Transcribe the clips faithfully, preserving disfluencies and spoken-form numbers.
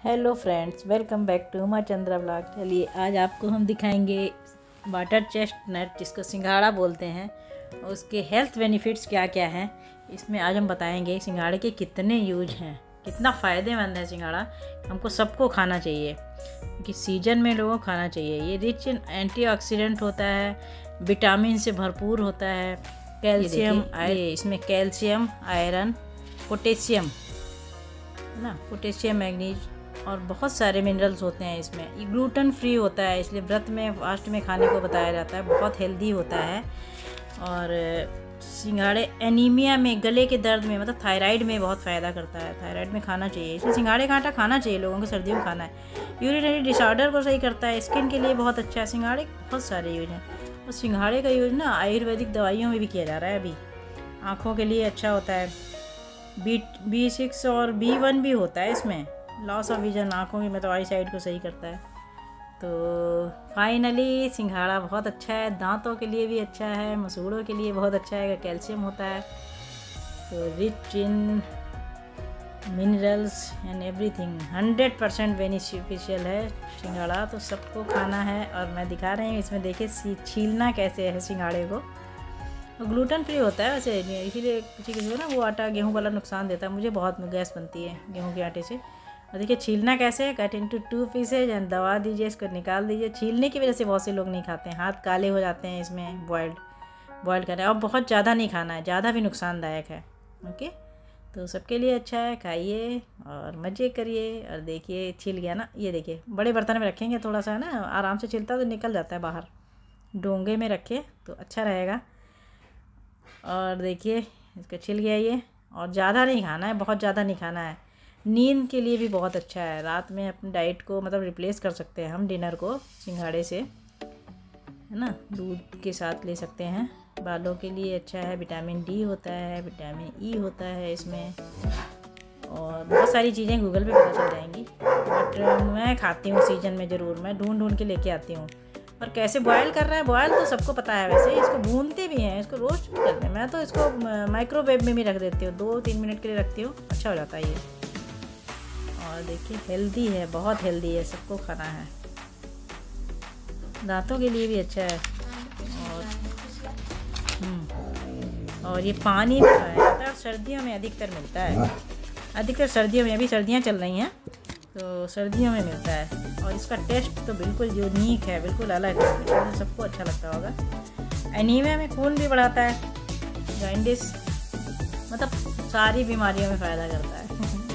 Hello friends, welcome back to Uma Chandra blog. चलिए आज आपको हम दिखाएंगे वाटर चेस्टनट, जिसको सिंघाड़ा बोलते हैं, उसके हेल्थ बेनिफिट्स क्या क्या हैं। इसमें आज हम बताएंगे सिंघाड़े के कितने यूज हैं, कितना फ़ायदेमंद है सिंघाड़ा। हमको सबको खाना चाहिए क्योंकि सीजन में लोगों को खाना चाहिए। ये रिच इन एंटीऑक्सीडेंट होता है, विटामिन से भरपूर होता है, कैल्शियम, ये इसमें कैल्शियम, आयरन, पोटेशियम है ना, पोटेशियम, मैग्नीज और बहुत सारे मिनरल्स होते हैं इसमें। ये ग्लूटेन फ्री होता है, इसलिए व्रत में फास्ट में खाने को बताया जाता है। बहुत हेल्दी होता है। और सिंघाड़े एनीमिया में, गले के दर्द में, मतलब थायराइड में बहुत फ़ायदा करता है। थायराइड में खाना चाहिए, इसलिए सिंघाड़े का आटा खाना चाहिए लोगों को, सर्दियों में खाना है। यूरिनरी डिसऑर्डर को सही करता है, स्किन के लिए बहुत अच्छा है। सिंघाड़े बहुत सारे यूज हैं और सिंघाड़े का यूज ना आयुर्वेदिक दवाइयों में भी किया जा रहा है अभी। आँखों के लिए अच्छा होता है। बी बी सिक्स और बी वन भी होता है इसमें। लॉस ऑफ विजन, आँखों की मतलब आई साइड को सही करता है। तो फाइनली सिंघाड़ा बहुत अच्छा है, दांतों के लिए भी अच्छा है, मसूड़ों के लिए बहुत अच्छा है, कैल्शियम होता है। तो rich in minerals and everything, hundred percent beneficial है सिंघाड़ा। तो सबको खाना है। और मैं दिखा रही हूँ इसमें, देखिए छीलना कैसे है सिंघाड़े को। तो ग्लूटेन फ्री होता है वैसे, इसीलिए किसी किसी को ना वो आटा गेहूं वाला नुकसान देता है। मुझे बहुत गैस बनती है गेहूं के आटे से। और देखिए छीलना कैसे है, cut into two pieces and दबा दीजिए, इसको निकाल दीजिए। छीलने की वजह से बहुत से लोग नहीं खाते हैं, हाथ काले हो जाते हैं इसमें बॉयल्ड बॉयल करें। और बहुत ज़्यादा नहीं खाना है, ज़्यादा भी नुकसानदायक है। ओके, तो सबके लिए अच्छा है, खाइए और मज़े करिए। और देखिए छिल गया ना, ये देखिए बड़े बर्तन में रखेंगे, थोड़ा सा ना आराम से छिलता तो निकल जाता है बाहर। डोंगे में रखे तो अच्छा रहेगा। और देखिए इसका छिल गया ये। और ज़्यादा नहीं खाना है, बहुत ज़्यादा नहीं खाना है। नींद के लिए भी बहुत अच्छा है। रात में अपनी डाइट को मतलब रिप्लेस कर सकते हैं हम डिनर को सिंघाड़े से, है ना। दूध के साथ ले सकते हैं। बालों के लिए अच्छा है, विटामिन डी होता है, विटामिन ई होता है इसमें। और बहुत सारी चीज़ें गूगल पे पता चल जाएंगी, बट मैं खाती हूँ सीजन में ज़रूर। मैं ढूंढ ढूंढ के लेके आती हूँ। और कैसे बॉयल कर रहा है, बॉयल तो सबको पता है वैसे। इसको भूनते भी हैं, इसको रोस्ट भी करते हैं। मैं तो इसको माइक्रोवेव में भी रख देती हूँ, दो तीन मिनट के लिए रखती हूँ, अच्छा हो जाता है ये। और देखिए हेल्दी है, बहुत हेल्दी है, सबको खाना है। दांतों के लिए भी अच्छा है। और और ये पानी में पाया जाता है और सर्दियों में अधिकतर मिलता है। अधिकतर सर्दियों में, अभी सर्दियाँ चल रही हैं तो सर्दियों में मिलता है। और इसका टेस्ट तो बिल्कुल यूनिक है, बिल्कुल अलग है, सबको अच्छा लगता होगा। एनीमिया में खून भी बढ़ाता है, जॉइंटिस, मतलब सारी बीमारियों में फ़ायदा करता है।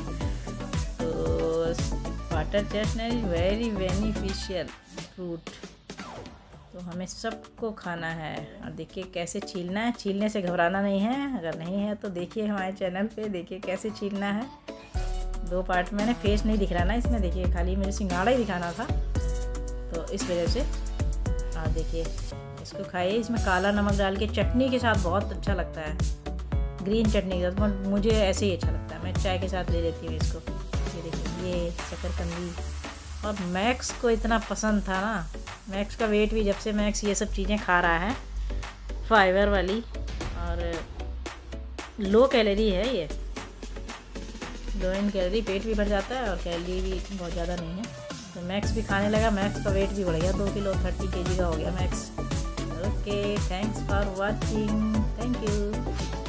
तो water chestnut is very beneficial fruit, तो हमें सबको खाना है। और देखिए कैसे छीलना है, छीलने से घबराना नहीं है। अगर नहीं है तो देखिए हमारे चैनल पे, देखिए कैसे छीलना है। दो पार्ट में, मैंने फेस नहीं दिख रहा ना इसमें, देखिए खाली मुझे सिंघाड़ा ही दिखाना था तो इस वजह से। और देखिए इसको खाइए, इसमें काला नमक डाल के चटनी के साथ बहुत अच्छा लगता है। ग्रीन चटनी के साथ मुझे ऐसे ही अच्छा लगता है, मैं चाय के साथ ले लेती हूँ इसको। ये देखिए ये शकरकंदी। और मैक्स को इतना पसंद था ना, मैक्स का वेट भी, जब से मैक्स ये सब चीज़ें खा रहा है, फाइबर वाली और लो कैलोरी है ये, लो इन कैलोरी, पेट भी भर जाता है और कैलोरी भी बहुत ज़्यादा नहीं है। तो मैक्स भी खाने लगा, मैक्स का वेट भी बढ़ गया, दो किलो थर्टी के जी का हो गया max. Okay, thanks for watching, thank you.